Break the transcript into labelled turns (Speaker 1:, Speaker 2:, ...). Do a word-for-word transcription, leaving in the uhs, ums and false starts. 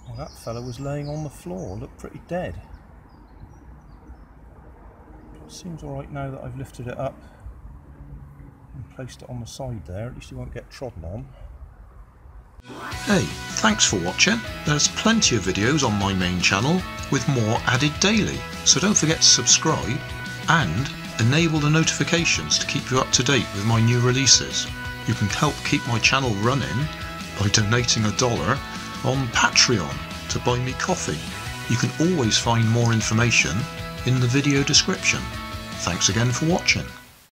Speaker 1: Well, that fella was laying on the floor, looked pretty dead. It seems alright now that I've lifted it up and placed it on the side there, at least he won't get trodden on.
Speaker 2: Hey, thanks for watching. There's plenty of videos on my main channel with more added daily, so don't forget to subscribe and enable the notifications to keep you up to date with my new releases. You can help keep my channel running by donating a dollar on Patreon to buy me coffee. You can always find more information in the video description. Thanks again for watching.